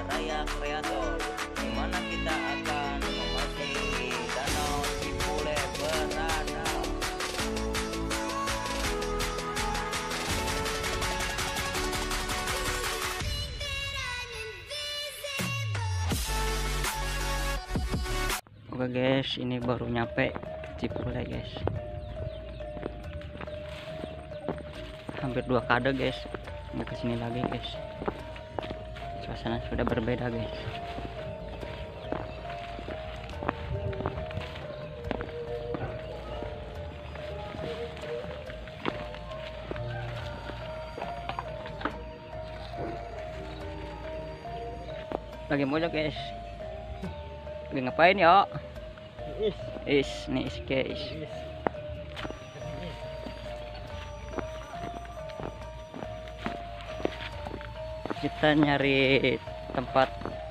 Raya Kreator, di mana kita akan memancing di Danau Cipule Berada. Oke guys, ini baru nyampe Cipule guys. Hampir 2 kade guys. Mau kesini lagi guys. Suasana sudah berbeda guys. Lagi mojok guys. Lagi ngapain ya? Nih guys. Kita nyari tempat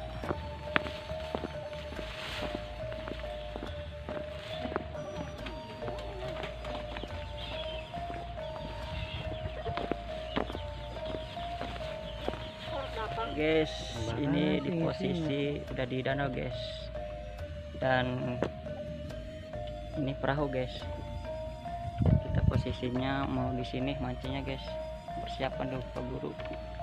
guys. Ini di posisi udah di danau guys, dan ini perahu guys. Kita posisinya mau di sini mancingnya guys. Persiapan dulu Pak Guru.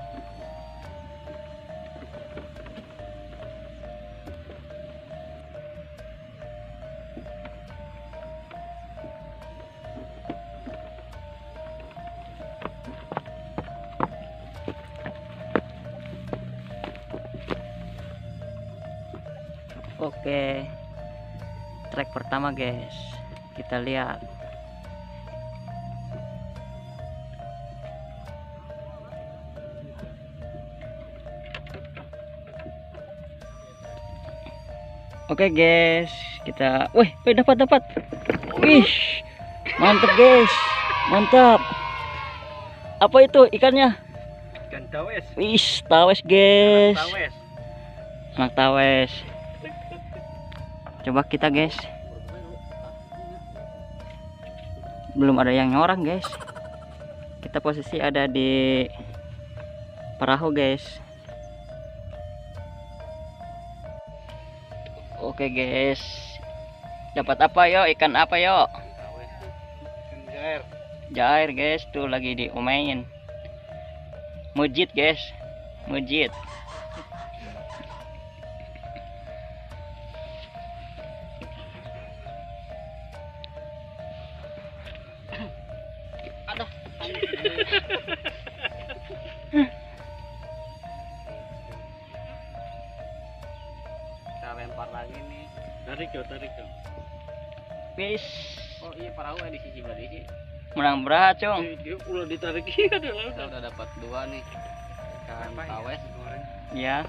Oke, trek pertama guys, kita lihat. Oke guys, kita, dapat. Wih, mantap guys, mantap. Apa itu ikannya? Ikan tawes. Wih, tawes guys. Tawes. Anak tawes. Coba kita guys, belum ada yang nyorang guys. Kita posisi ada di perahu guys. Oke guys, dapat apa yo? Ikan apa yo? Jair. Jair guys, tuh lagi diomain. Mujit guys, mujit. Kita lempar lagi nih. Tarik dong. Wis, Oh iya, perahu di sisi belah sini. menang berat cong. Dia udah ditarik adalah udah dapat 2 nih. Ikan tawes goreng. Ya.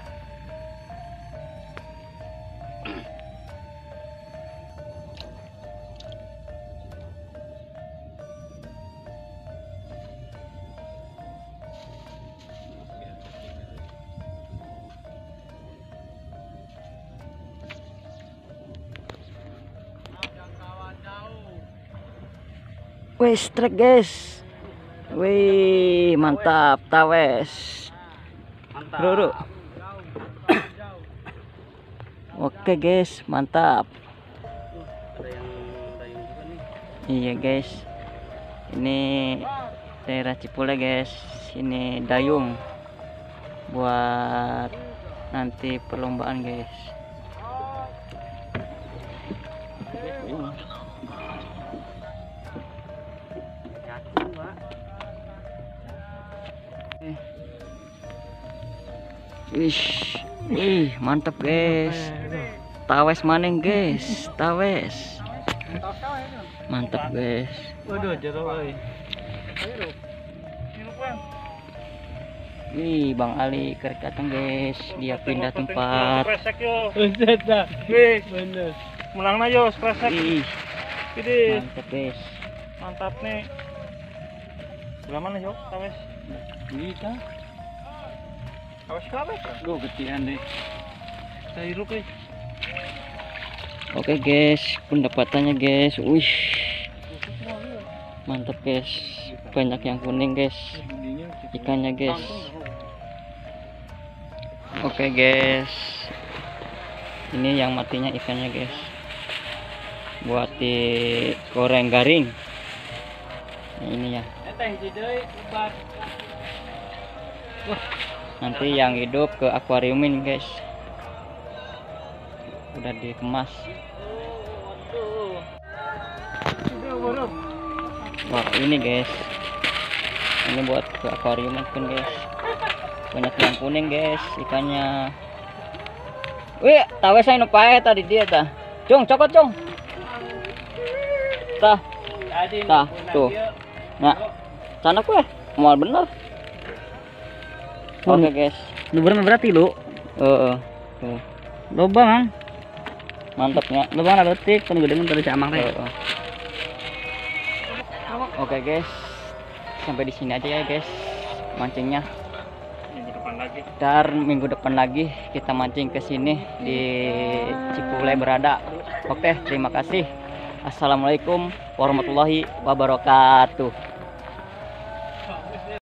Wes trek guys. Wih, mantap tawes. Mantap. Bro. Oke guys, mantap. Ada yang dayung juga nih. Iya guys. Ini daerah Cipule guys. Ini dayung buat nanti perlombaan guys. Cacing, Pak. Wih, mantap guys. Tawes maning guys, tawes. Mantap guys. Waduh, jatuh euy. Wih, Bang Ali kerek datang guys. Dia pindah tempat. Kresek yo. Bener dah. Wih, bener. Mulangna yo kresek. Wih, Gede. mantap guys. Mantap nih. Sebelah mana yo? Tawes. Bisa. Tawes kabeh. Gue gedean deh. Dari rup euy. Oke guys, pendapatannya guys. Wih, mantap guys. Banyak yang kuning guys. Ikannya guys. Oke guys, ini yang matinya ikannya guys, buat digoreng garing. Nah, ini ya. Nanti yang hidup ke akuariumin guys, udah dikemas. Wah ini guys, ini buat ke akuariumin pun guys, banyak yang kuning guys ikannya. Wih, tahu saya nupae tadi dia tah. Cung, cokot cung. Tah. Tah, tuh. Nah, sana kue, mau bener. Oke guys. Lu berapa berarti lu? Tuh. Loba mang. Mantapnya. Loba ada letik, kan gede tadi si Amang teh. Oke guys, sampai di sini aja ya guys mancingnya. Dan minggu depan lagi kita mancing ke sini di Cikule Berada. Oke, terima kasih. Assalamualaikum warahmatullahi wabarakatuh.